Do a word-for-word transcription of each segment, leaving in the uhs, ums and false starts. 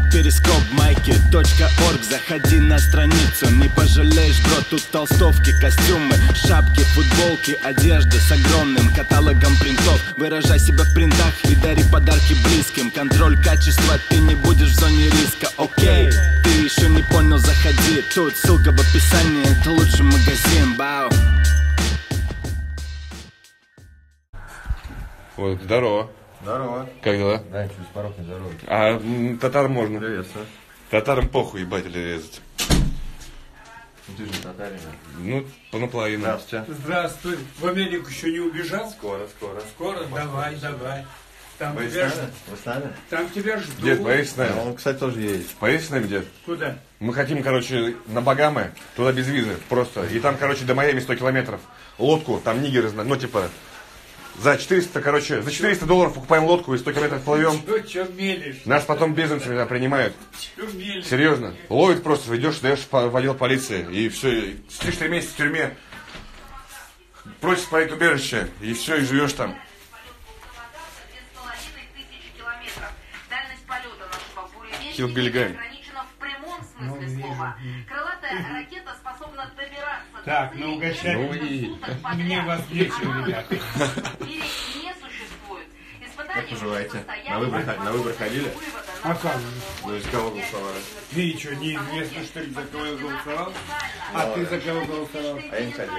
перископ, майки, точка орг. Заходи на страницу, не пожалеешь, бро. Тут толстовки, костюмы, шапки, футболки, одежда с огромным каталогом принтов. Выражай себя в принтах и дари подарки близким. Контроль качества, ты не будешь в зоне риска. Окей, ты еще не понял, заходи. Тут ссылка в описании, это лучший магазин. Бау. Вот, здорово. Здорово. Как дела? Да, через порог не здорово. А м, татар можно? Приветствую. Татарам похуй ебать или резать. Ты же татарин. Ну, наполовину. Здравствуйте. Здравствуй. В Америку еще не убежал? Скоро, скоро. Скоро? Давай, давай. Там Вы с тебя, ж- нами? Вы с нами? там тебя ждут. Дед, поедешь с Да, нами? он, кстати, тоже едет. Поедешь с нами, дед? Куда? Мы хотим, короче, на Багамы, туда без визы, просто. И там, короче, до Майами сто километров. Лодку, там нигеры, зна- ну, типа, за четыреста, короче, за четыреста долларов покупаем лодку и сто километров плывем. Что, что мелешь? Нас потом беженцами да, принимают. Что мелешь? Серьезно. Ловят просто, идешь, даешь по- в отдел полиции, и все, и четыре месяца в тюрьме. Просишь пройти убежище, и все, и живешь там. Хилгальгай. Так, ну угощай. Ну и... Мне вас вечер, ребята. Как поживаете? На выбор, на выбор ходили? А как? Вы за кого голосовали? Ты что, неизвестно, что ли, за кого я голосовал? А ты за кого голосовал? А я не ходил.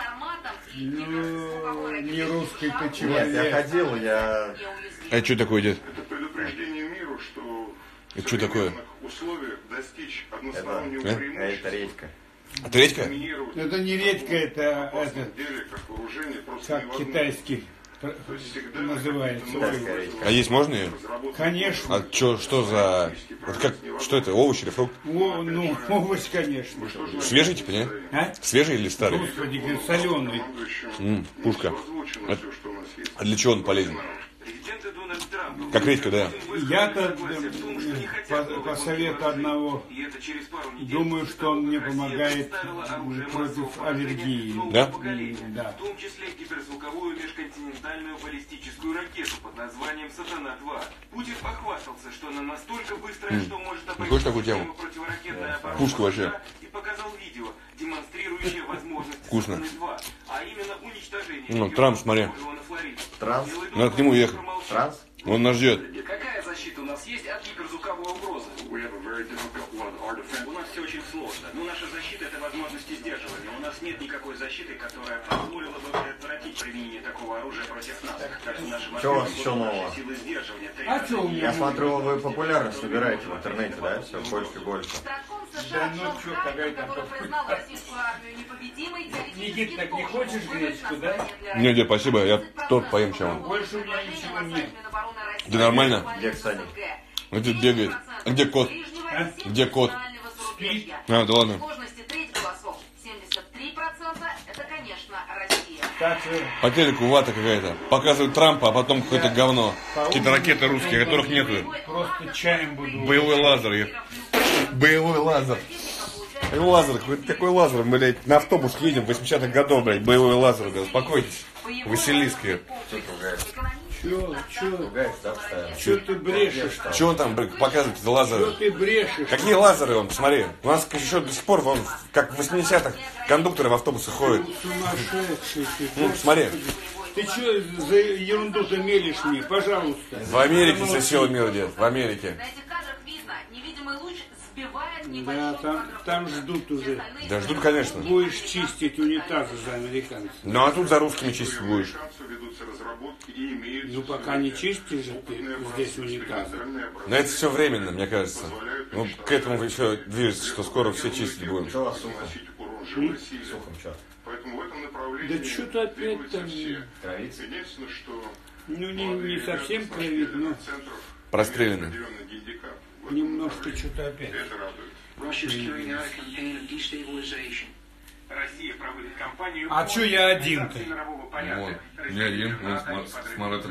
Ну, не русский ты чего? Нет, я ходил, я... А что такое, дед? Это предупреждение миру, что в Это что такое? современных условиях достичь Это, одностороннего э? а это преимущества, редька. А ты редька? доминировать Это не редька, это, в опасном это деле, как вооружение, просто как невозможно. китайский То есть всегда называется. Китайская редька. А есть можно ее? Конечно. А чё, что за... Вот как, что это, овощ или фрукт? О, ну, овощ, конечно. Свежий типа, не? А? Свежий или старый? Господи, соленый. М, пушка. Озвучено А, все, что у нас есть. а для чего он полезен? Как редька, да. Я-то э, по, по совету одного думаю, что он мне помогает м, против аллергии. Да? М, Да. В том числе гиперзвуковую межконтинентальную баллистическую ракету под названием «Сатана-два». Путин похвастался, что она настолько быстрая, что может Хочешь такую тему? систему противоракетной обороны Пушку вообще. США и показал видео, демонстрирующее возможности Вкусно. «Сатаны-два», а именно уничтожение... Ну, региона, Трамп, смотри. похожего на Флориду. Транс? Белый дом Надо к нему ехать. промолчал. Транс? Он нас ждет. Какая защита у нас есть от гиперзвуковой угрозы? We have a very difficult one. Our defense У нас все очень сложно. Но наша защита – это возможности сдерживания. У нас нет никакой защиты, которая позволила бы предотвратить применение такого оружия против нас. Так что наши Что у вас еще нового? силы сдерживания А что у Я меня? смотрю, вы популярность набираете в интернете, да? Все больше и больше. Да ну что, какая там Никит, так не хочешь гречку, да? Не, дед, спасибо, я торт поем сейчас. Больше у меня ничего нет. Да нормально? Где Ксани? Ну, дед бегает. А где кот? А? Где кот? Спит. А, да ладно. Так что По телеку вата какая-то. Показывают Трампа, а потом какое-то говно. Какие-то ракеты русские, которых нету. просто чаем буду. Боевой лазер. я- Боевой лазер. Боевой лазер. Какой, какой лазер? Мы, блядь, на автобус едем восьмидесятых годов, блядь. Боевой лазер. Да, успокойтесь. Василийские. Чё, чё, Ругается, да, постоянно? чё ты брешешь? Че он там, блядь, показывает, Чё лазеры? ты брешешь? Какие лазеры, он, смотри. У нас еще до сих пор, вон, как в восьмидесятых, кондукторы в автобусах ходят. Сумасшедший ты. Ну, смотри. Ты чё за ерунду-то мелешь мне, пожалуйста? В Америке все силы мира делают. В Америке. На этих кадрах видно, невидимый луч сбивает Да, небольшой там, там ждут уже. Да ждут, конечно. Будешь чистить унитазы за американцев. Ну а тут за русскими чистить будешь. ведутся разработки и имеются Ну пока не чистишь же ты здесь унитазы. Но это все временно, мне кажется. Ну, к этому еще движется, что скоро все чистить будем. Что у вас сухо? урон живой силе. Сухом что? Поэтому в этом направлении Да что-то опять двигаются там, все. Кровится? Единственное, что ну не, не совсем кровит, но центров Прострелены. определенный гейндикап. немножко что-то опять. Это радует. Russia's carrying out a campaign of destabilization. Россия проводит кампанию... А чё я один-то? Вот, не один, он с, с Маратом.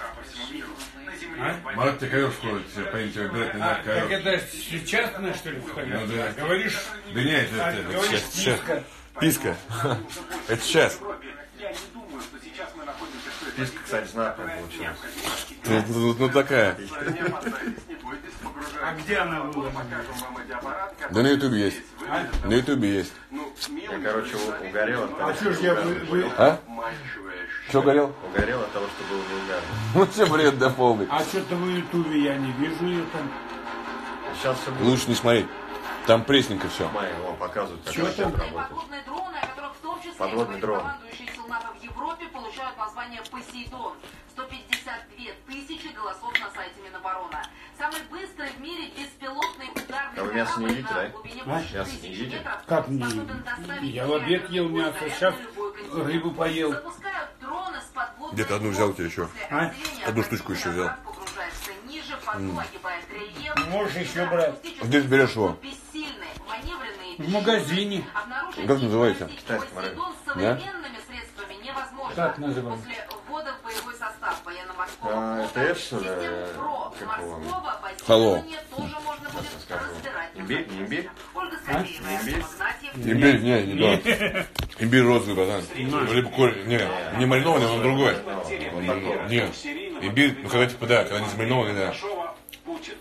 А? Марат тебе ковер входит, тебе поим тебе выбирать не А, надо так ковер. это сейчас на что ли входит? Ну да. Говоришь, Да нет, это, а, это, это говоришь, сейчас, сейчас. писка. Писка. Это сейчас. Я не думаю, что сейчас мы находимся в той Писка, кстати, знатная получилась. Ну, ну, ну, такая. А А где она была? Покажем вам медиаппарат, который Да на ютубе есть. А? На ютубе есть. ну, Я, милый, короче, у- угорел от того, А что что ж я вы, вы- А? обманчивое Что горел? Угорел от того, что был вульгарный. Ну что бред да полный. А что-то в Ютубе я не вижу ее там. Сейчас все будет. Лучше не смотреть. Там пресненько все. Смотри, его показывают, как Чё это там? работает. Подводные дроны, о которых в том числе Подводный и дрон. командующие сил НАТО в Европе получают название «Посейдон». сто пятьдесят две тысячи голосов на сайте Минобороны. Самый быстрый в мире беспилотный ударный А вы мясо не корабль едите, на да? глубине А? больше Мясо не тысячи едите? метров Как не способен едим? доставить Я в обед ел ядерный мясо, заряд сейчас на любой континент. рыбу поел. Запускают дроны с подводной Где-то одну взял тебе еще. после А? разделения Одну штучку еще взял. погружается ниже, по дну огибает рельеф. Можешь еще брать. Где ты берешь его? Бессильные, маневренные, В магазине. обнаружить Как называется? и Китайский Посейдон с Да? современными средствами невозможно. Как называется? После ввода в боевой состав военно-морского А, флота это что ли? систему ПРО Как его? морского Халло. базирования тоже можно будет скажу. разбирать. Имбирь? Не имбирь? Ольга Скобеева, Не имбирь? Игнатьев. Имбирь, не, не то. Имбирь розовый, братан. Либо корень, не, не маринованный, он другой. Он другой. Нет, имбирь, ну когда типа, да, когда не замаринованный, да. Путин.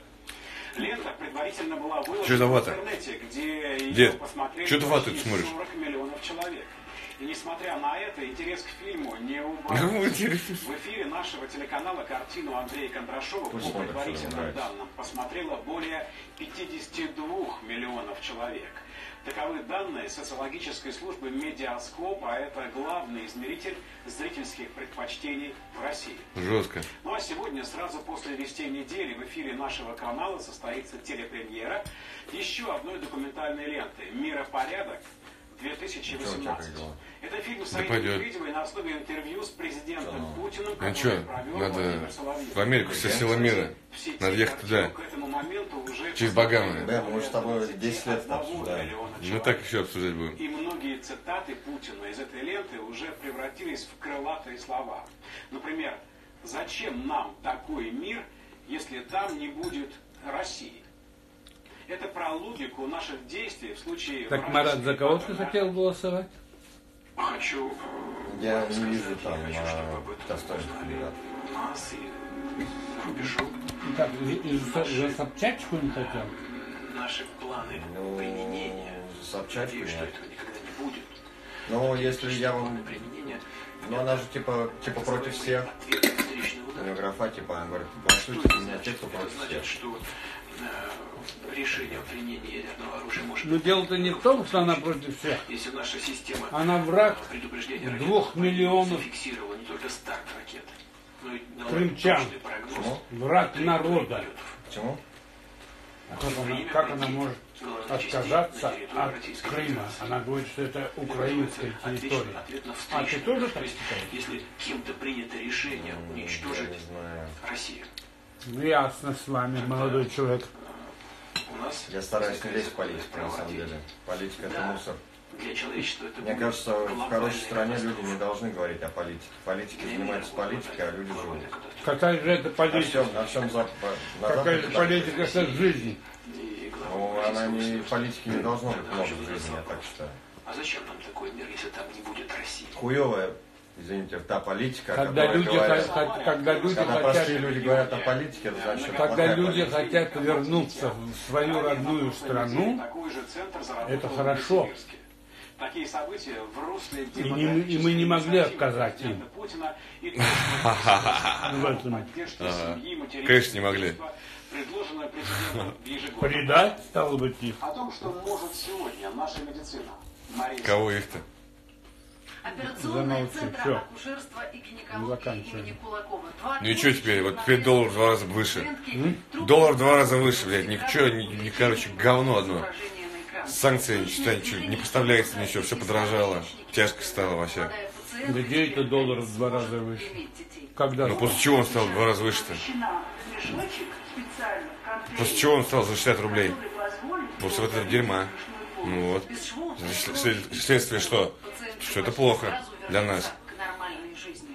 Лента предварительно была выложена Чё за в вата? интернете, где ее Дед, посмотрели чё ты вату почти смотришь? сорок миллионов человек. И несмотря на это, интерес к фильму не Ну, убавился. интересно. В эфире нашего телеканала картину Андрея Кондрашова по Пусть смотрят, что им предварительным нравится. данным посмотрело более пятидесяти двух миллионов человек. Таковы данные социологической службы Медиаскоп, а это главный измеритель зрительских предпочтений в России. Жестко. Ну а сегодня, сразу после вестей недели, в эфире нашего канала состоится телепремьера еще одной документальной ленты «Миропорядок две тысячи восемнадцать». Это фильм Саида пойдет. Медведевой на основе интервью с президентом Путиным, Ну который что, провел надо Владимир Соловьев. в Америку, вся сила мира. В сети Надо ехать туда. картину к этому моменту уже Через Багамы. Да, мы с тобой десять лет одного обсуждаем. миллиона Ну человек. так еще обсуждать будем. И многие цитаты Путина из этой ленты уже превратились в крылатые слова. Например, «Зачем нам такой мир, если там не будет России?» Это про логику наших действий в случае... Так, Марат, за кого ты хотел голосовать? Хочу... Я не вижу там а, достойных кандидатов. Нас и рубежу. Так, и- и за, за Собчачку не хотел? Наши планы Ну, применения. Собчак Надеюсь, что нет. этого никогда не будет. Ну, если я вам... Применение... Ну, она же типа, типа против всех. Ответ на встречный У удар. нее графа, типа, она говорит, голосуйте за меня те, кто против Значит, всех. что э, решение о применении ядерного оружия может Но дело-то не в том, что она против всех. если наша система Она враг предупреждения ракет двух миллионов зафиксировала не только старт ракет, но и дала крымчан. точный прогноз. Почему? Враг народа. полетов. Почему? А как она, как она может отказаться от Крыма? Она говорит, что это украинская территория. Ответ на А ты встречу. тоже То так есть, считаешь? если кем-то принято решение Я уничтожить не знаю. Россию, Ну, ясно с вами, молодой человек. у нас Я стараюсь не лезть в политику, на самом деле. Политика это мусор. для человечества это Мне будет кажется, в глобальная хорошей стране катастрофа. люди не должны говорить о политике. Политики занимаются политикой, а люди живут. Какая же это На политика? всем, на всем зап... на Какая Западе же так политика, происходит. это жизнь. И глава Ну, она не, Российского политики не Союза. должно быть много в жизни, я так считаю. А зачем нам такой мир, если там не будет России? Хуевая, извините, та политика, о Когда которой люди, говорят. хо- хо- когда люди Когда хотят, простые люди говорят о политике, это значит, это когда плохая люди политика. хотят вернуться в свою родную страну, Такой же центр заработал это в хорошо. Новосибирске. Такие события в русле И не- и мы не могли отказать им. Путина и в этом. поддержки семьи, материнства, Конечно, не могли. предложенное президентом ежегодно. Предать, стало быть, их. О том, что может сегодня наша медицина. Мария Кого их-то? Операционные Замолчи, центры всё. акушерства и гинекологии Заканчиваем. имени Кулакова. Два Ну и что теперь? Вот теперь доллар в два раза выше. пациентки, Доллар в два раза выше, блядь. Ничего, ни, ни- короче, говно одно. изображение на экран. Санкции, что ничего, не поставляется ничего, все подорожало. Тяжко стало вообще. Молодая пациентка, Да где это доллар в два раза выше? иметь детей. Когда? Ну после чего он стал в два раза выше-то? После чего он стал за шестьдесят рублей? После вот этого дерьма. Ну вот. Без швов, След- след- Следствие что? пациентка Что это может плохо сразу для вернуться нас. к нормальной жизни.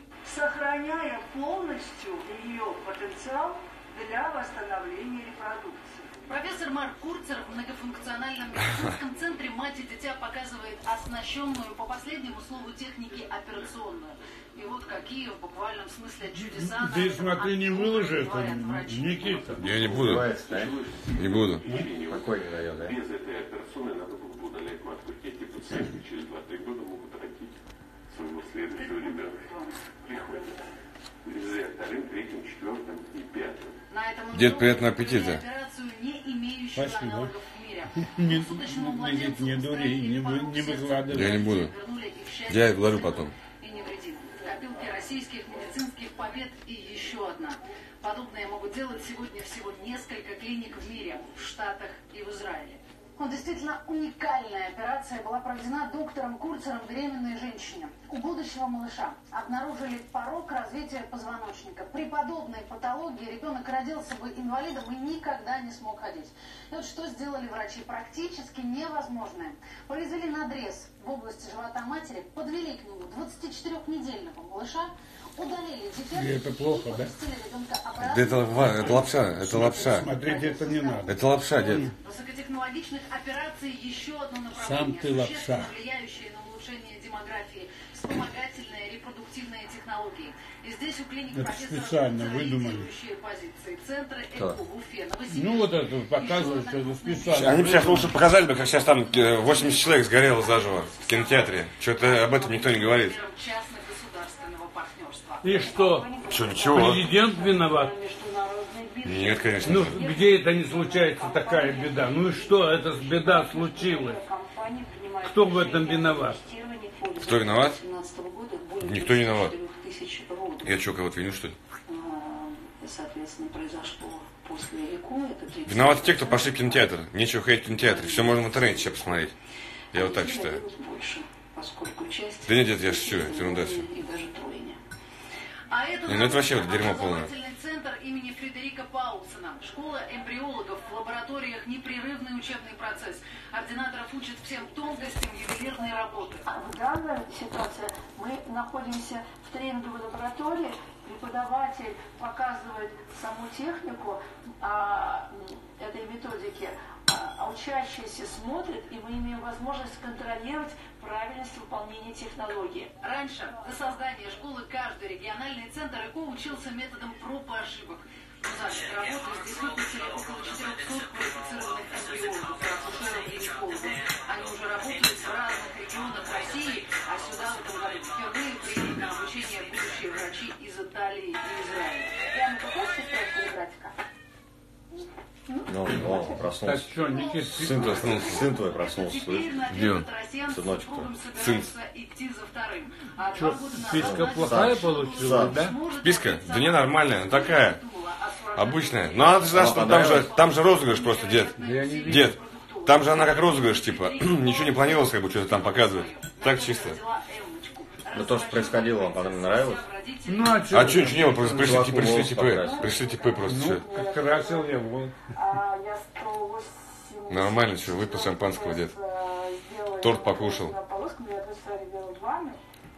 сохраняя полностью ее потенциал для восстановления репродукции. Профессор Марк Курцер в многофункциональном медицинском центре «Мать и дитя» показывает оснащенную по последнему слову техники операционную. И вот какие в буквальном смысле чудеса... Ты смотри, не выложи это, Никита. Я не буду. Не буду. Какой не дает, да? Без этой операционной надо было бы удалять матку. Эти пациенты через два-три года могут родить своего следующего ребенка. Приходят. Нельзя вторым, третьим, четвертым и пятым. На этом Дед, приятного аппетита. операцию, не имеющую Спасибо. аналогов в мире. Не, Суточному не, младенцу не дури, не, вы- не выкладывай. Я не буду. вернули их счастье, Я вложу потом. и невредимых. Копилки российских медицинских побед и еще одна. Подобное могут делать сегодня всего несколько клиник в мире, в Штатах и в Израиле. Но действительно уникальная операция была проведена доктором Курцером беременной женщине. У будущего малыша обнаружили порок развития позвоночника. При подобной патологии ребенок родился бы инвалидом и никогда не смог ходить. И вот что сделали врачи? Практически невозможное. Произвели надрез в области живота матери, подвели к нему двадцатичетырёхнедельного малыша, удалили дефект И это плохо, и да? поместили ребенка обратно. Да это, ва- это лапша, это лапша. Смотреть это не надо. Это лапша, дед. Высокотехнологичных операций еще одно направление, Сам ты существенно лапша. влияющее на улучшение демографии, вспомогательные репродуктивные технологии. И здесь у клиник Это профессора специально Курцера выдумали. лидирующие позиции. Центра ЭКО в Уфе, Новосибирске. Ну вот это показывают, что это специально. Они бы сейчас лучше показали бы, как сейчас там э, восемьдесят человек сгорело заживо в кинотеатре. Что-то об этом никто не говорит. Примером частно-государственного партнерства. И что? Что, ничего? Президент виноват? Нет, конечно. Ну, где это не случается такая беда? Ну и что, это беда случилась? Кто в этом виноват? Кто виноват? Никто не виноват. Я что, кого-то виню, что ли? Соответственно, произошло после ЭКО. Это Виноваты те, кто пошли в кинотеатр. Нечего ходить в кинотеатре. Все можно в интернете сейчас посмотреть. Я вот так считаю. больше, поскольку часть... Да нет, дед, я шучу, это ерунда все. И даже тройня. А это, Не, ну это вообще вот дерьмо полное. образовательный центр имени Фредерика Паулсона. Школа эмбриологов, в лабораториях непрерывный учебный процесс. Ординаторов учат всем тонкостям ювелирной работы. В данной ситуации мы находимся в тренинговой лаборатории. Преподаватель показывает саму технику а, этой методики, а, а учащиеся смотрят, и мы имеем возможность контролировать правильность выполнения технологии. Раньше, до создания школы, каждый региональный центр ЭКО учился методом проб и ошибок. За год работы здесь выпустили около четырехсот квалифицированных эмбриологов, акушеров и гинекологов. Они уже работают в разных регионах России, а сюда в этом году впервые приедут на обучение будущие врачи из Италии и Израиля. Прямо какой сейчас графика? Ну, о, Так проснулся. что, Никита, Сын проснулся. Сын твой проснулся, Теперь слышишь? на Где он? Россиян с Сыночек супругом Сын. собираются идти за вторым. А два что, года назад списка Настя плохая Саш, получилась, Саш. да? сможет Списка? родиться Да не, нормальная, ну такая. думала о сорок Обычная. Ну она, ты знаешь, что там же, там же розыгрыш просто, дед. Я не вижу. Дед, там же она как розыгрыш, типа, ничего не планировалось, как бы что-то там показывает. Так чисто. Ну то, что происходило, вам потом не нравилось? Ну а что? А что, ничего не было, просто пришли, Чуваку пришли волосы типы, покрасили. пришли типы просто, все. Ну, красил я вот. А, я сто восемьдесят Нормально, что, выпил шампанского, дед. сделала Торт покушал. на полосках, я просто делала ванну.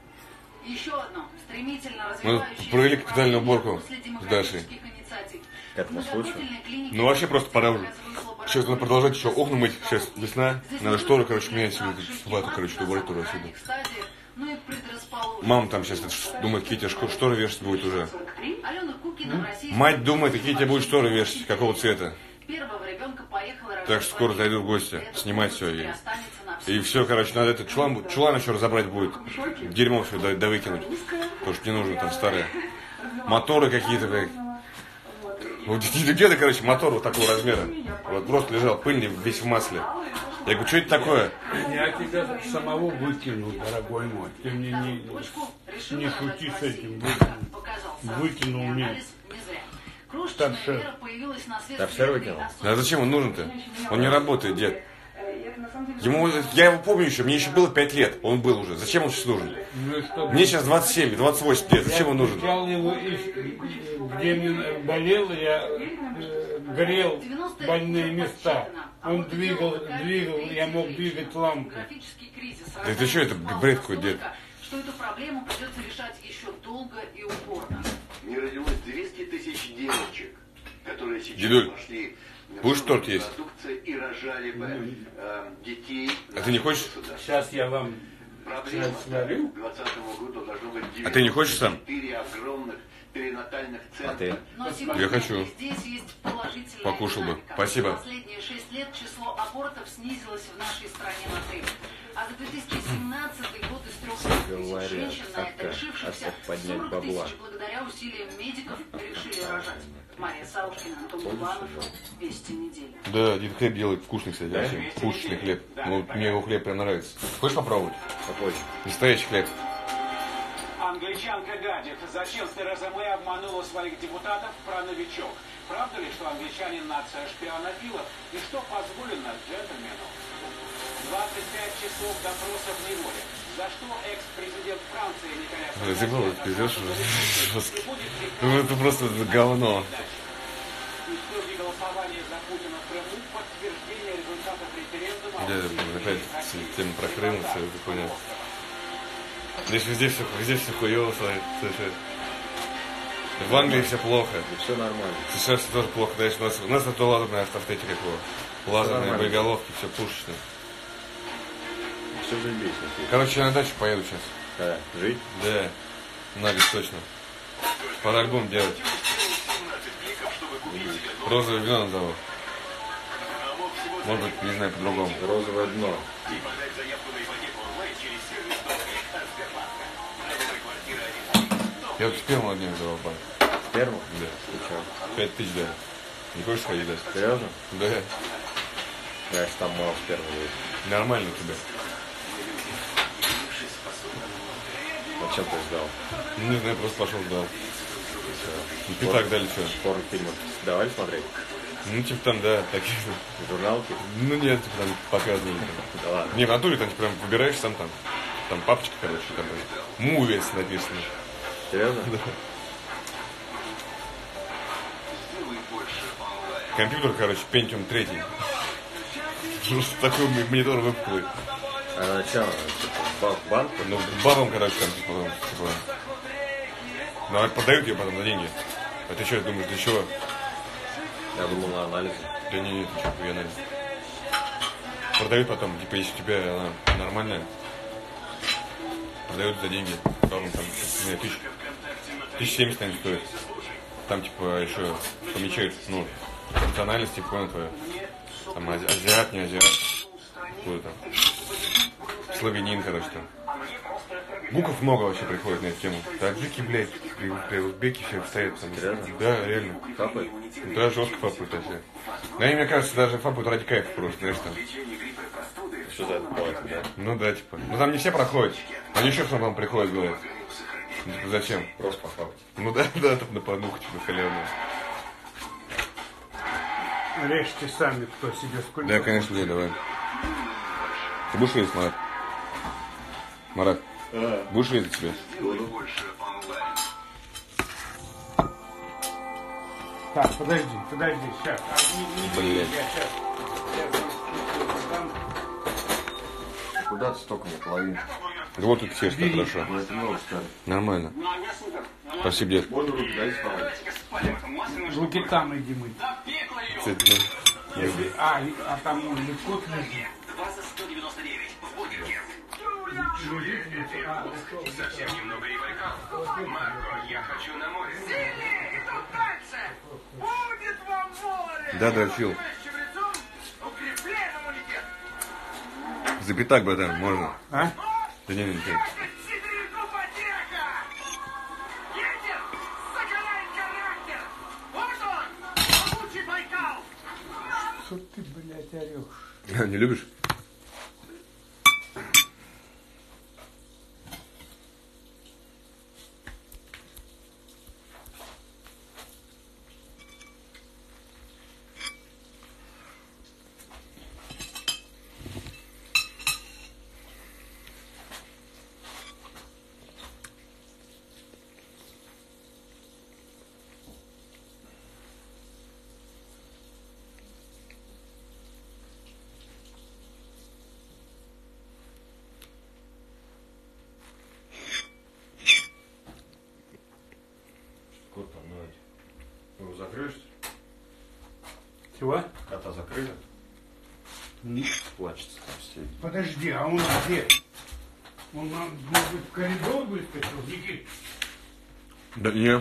Еще одно стремительно Мы развивающееся провели капитальную уборку после с демократических Дашей. инициатив. К этому случаю? Многопрофильные клиники Ну вообще просто пора уже. показывают Сейчас надо продолжать еще окна мыть, сейчас весна. Надо шторы, короче, менять сегодня, вату, короче, убрать туда отсюда. Ну и предрасположенность. Мама там сейчас думает, какие тебе шко- шторы вешать будет уже. Алена Кукина в российском Мать думает, какие тебе будут шторы вешать, какого цвета. первого ребенка поехала рожать Так что скоро в зайдут в гости, Это снимать все. теперь И, останется на всю и все, короче, надо этот чулан, чулан еще разобрать будет. Дерьмо все да, да выкинуть. Потому что не нужно там старое. Моторы какие-то, блядь. Вот где-то, короче, мотор вот такого размера. Вот просто лежал пыльный, весь в масле. Я говорю, что это такое? Я тебя самого выкину, дорогой мой. Ты мне не, точку, решила не рожать шути в с России. этим. Выкинул. Показал Выкинул сарафанный мне. анализ не зря. Крошечная Торшер. Вера появилась на свет. Торшер выкинул? А зачем он нужен-то? Он не работает, дед. Ему, я его помню еще, мне еще было пять лет. Он был уже. Зачем он сейчас нужен? Ну и что? Мне сейчас двадцать семь, двадцать восемь лет. Зачем он нужен? Взял его, из, где мне болело, я э, грел больные места. Он двигал, двигал, я мог двигать лампу. Демографический кризис Да это что, это бред какой, дед? Что эту проблему придется решать еще долго и упорно. Не родилось двести тысяч девочек, которые сейчас Дедуль. пошли в Будешь торт есть? А ты не хочешь? Сейчас я вам сварю. А ты не хочешь сам? А ты? Я хочу. Здесь есть положительная Покушал бы. динамика. Спасибо. За последние шесть лет число абортов снизилось в нашей стране на треть. А за две тысячи семнадцатый год из трёхсот тысяч женщин, на это решившихся, сорок тысяч благодаря усилиям медиков решили рожать. Мария Саушкина, Антон Губанов, Вести недели. Да, дед хлеб делает вкусный, кстати, вообще. Вкусный хлеб. Ну, вот мне его хлеб прям нравится. Хочешь попробовать? Какой? Настоящий хлеб. Англичанка гадит. Зачем Тереза Мэй обманула своих депутатов про новичок? Правда ли, что англичанин нация шпионофилов? И что позволено джентльмену? двадцать пять часов допроса в неволе. За что экс-президент Франции Николя Ты был, пиздешь уже. Ну это просто говно. Итоги голосования за Путина в Крыму, подтверждение результатов референдума. Да, опять тема про Крым, все это хуйня. Здесь везде все, везде все хуёво, слушай. В Англии все плохо. Все нормально. Сейчас все тоже плохо, знаешь, у нас, у нас это лазерная автотека какого. Лазерные боеголовки, все пушечное. Все заебись. Короче, я на дачу поеду сейчас. Да, жить? Да, надо точно. Пора альбом делать. Розовое вино назову. Может быть, не знаю, по-другому. Розовое дно. Я вот сперму один взял, банк. Сперму? Да. Ты чё? Пять тысяч дали. Не хочешь сходить, да? Серьезно? Да. Да, если там мало спермы будет. Нормально у тебя. Зачем ты сдал? Ну, не знаю, просто пошел, сдал. И пятак дали что? Порнофильмы давали смотреть? Ну, типа там, да, такие. Журналки? Ну, нет, типа там показывали. Да ладно. Не, в натуре там, типа, прям выбираешь сам там. Там папочка, короче, там. Мувес написано. Серьезно? Да. Компьютер, короче, Pentium три. Такой монитор выпуклый. А на чем? Типа, в банк? Ну, бабам, короче, там, типа, типа. Ну, а продают ее потом на деньги. А ты что, думаешь, для чего? Я думал на анализ. Да не, не, ты что, хуй анализ. Продают потом, типа, если у тебя она нормальная, продают за деньги. Бабам там, не, тысяч. Тысяч семьдесят, наверное, стоит. Там, типа, еще помечают, ну, функциональность, типа, понял твою. Там ази- азиат, не азиат. Какой там. Славянин, короче, там. Букв много вообще приходит на эту тему. Таджики, блядь, узбеки все стоят там. Реально? Да, реально. Капает? Да, жестко фапают вообще. Ну, они, мне кажется, даже фапают ради кайфа просто, знаешь, там. Что за это платит, да? Ну да, типа. Ну там не все проходят. Они еще что там приходят, говорят. Ну, типа, зачем? Просто пофапать. Ну да, да, там на понуху, типа, халявную. Режьте сами, кто себе сколько. Да, конечно, да, давай. Ты будешь резать, Марат? Марат, А, будешь резать себе? Так, подожди, подожди, сейчас. А, не, не, Блядь. Я сейчас. куда ты столько наполовину? Да вот тут сешь так хорошо. Ну это много скажет. Нормально. Спасибо, дед. Можно руки дай сломать? Руки там иди мыть. Кстати, ну, Если, а, и- а там ну, легко лежит. Совсем немного и Байкал. Марко, я хочу на море. да, да, Фил. Запятак, братан, можно? А? Да не, не, не. Что ты, блядь, орешь? Не любишь? Кот там, давайте. Его закроешь? Чего? Кота закрыли? Нет. Плачется там сидит. Подожди, а он где? Он, может быть, в коридор выскочил, Никит? Да не.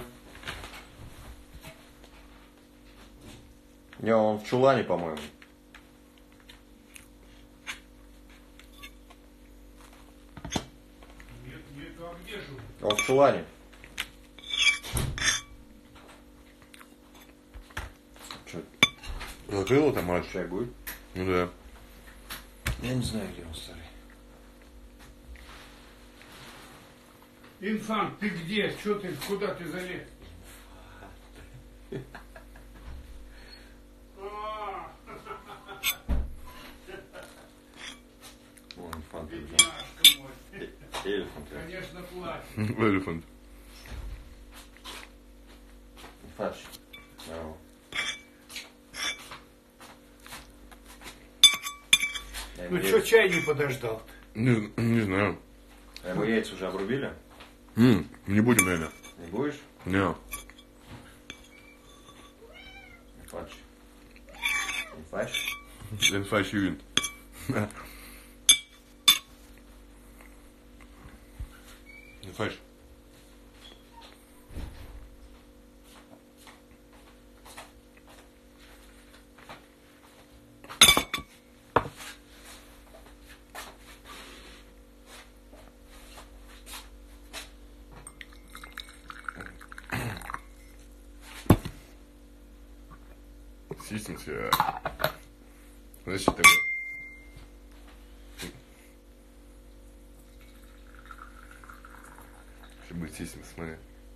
Не, он в чулане, по-моему. Нет, нет, а где же он? Он в чулане. Че, Закрыл там, Марат? чай будет? Ну да. Я не знаю, где он, старый. Инфант, ты где? Че ты, куда ты залез? А, Вон, инфант. бедняжка мой. Элефант. Конечно, плачет. Элефант. Инфант. Здорово. Я ему Ну яйца- что, чай не подождал? Не, не знаю. а ему яйца уже обрубили? М, не будем, наверное. Не будешь? Не. Инфант. Инфант. Инфач ювин. Инфач. Сисница. Значит, такое. Чтобы быть сисница, смотри.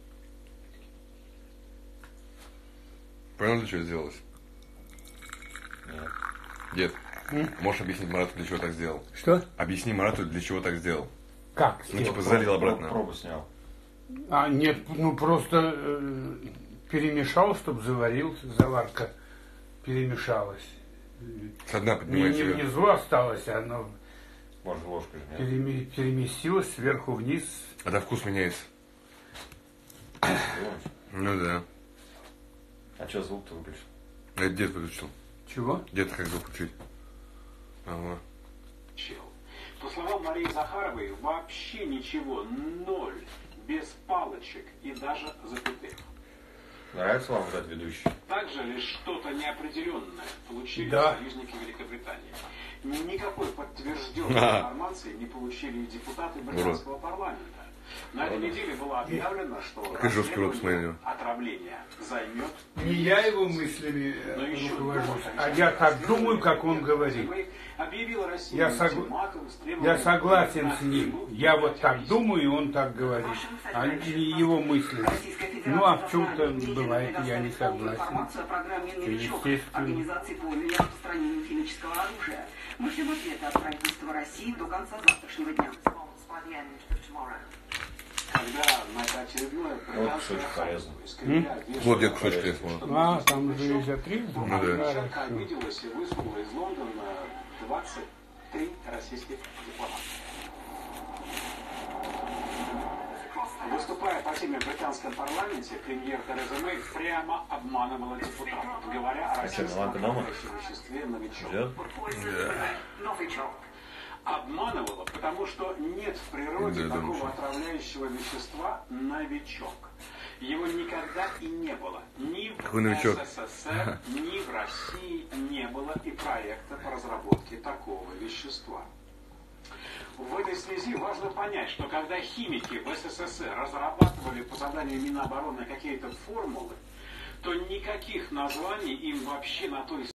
Понял, для чего сделалось? Нет. Дед, можешь объяснить Марату, для чего так сделал? Что? Объясни Марату, для чего так сделал. Как? Ну, типа, залил обратно. Пробу снял. А, нет, ну просто э, перемешал, чтобы заварил, заварка перемешалась. Со дна Не, поднимайте не ее. внизу осталось, а оно Может, ложкой же, нет? переме- переместилось сверху вниз. А да, вкус меняется. Думаешь? Ну да. А что звук-то выключил? Это дед выключил. Чего? Дед как звук включить? Ага. Чел. По словам Марии Захаровой, вообще ничего, ноль, без палочек и даже запятых. Нравится вам вот этот ведущий? Также лишь что-то неопределенное получили Да. союзники Великобритании. Никакой подтвержденной информации не получили и депутаты британского парламента. На этой неделе было объявлено, что Как жесткий рот, смотри. расследование отравления займет... Не я его мыслями Но э, еще руковожусь, до а я так думаю, как он говорит. объявила Россию Я, сог- ультиматум с я требованием согласен с ним. на Я вот так думаю, и он так говорит. А не его мысли. Ну, а в чем-то бывает, я не согласен. Информацию о программе «Новичок» Естественно. Организации по нераспространению химического оружия. Мы ждем ответа от правительства России до конца завтрашнего дня. Когда на это очередное Вот кусочек полезно. Вот дед кусочек лес. А, там же есть отрезок. Ну да. Американка обиделась и выслала из Лондона двадцать три российских дипломата. Выступая по теме в британском парламенте, премьер Тереза Мэй прямо обманывала депутатов, говоря о что, российском лампа дома? веществе «Новичок». Ждет? Новичок. Обманывала, потому что нет в природе Да, такого думаю. отравляющего вещества «новичок». Его никогда и не было. Ни в Какой новичок? СССР, ни в России не было и проекта по разработке такого вещества. В этой связи важно понять, что когда химики в СССР разрабатывали по заданию Минобороны какие-то формулы, то никаких названий им вообще на той